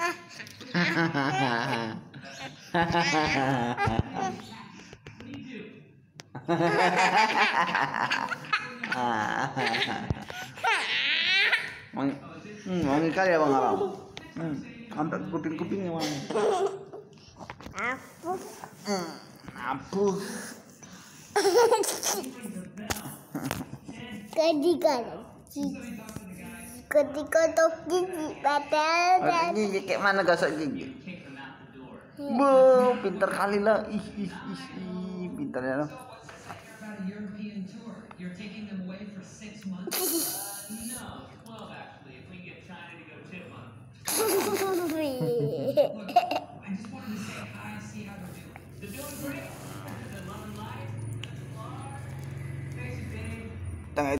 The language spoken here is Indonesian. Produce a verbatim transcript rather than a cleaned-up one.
Mang, hmm, wangi kali ya Bang Aram. Hmm, sampai kuping-kupingnya wangi. Apa? Hmm, apa? Ketika ketika tok gigi padahal Gosok gigi kayak mana gosok gigi? Bu, pintar kali lah. Ih, ih, ih, ih, pintar ya lo. dan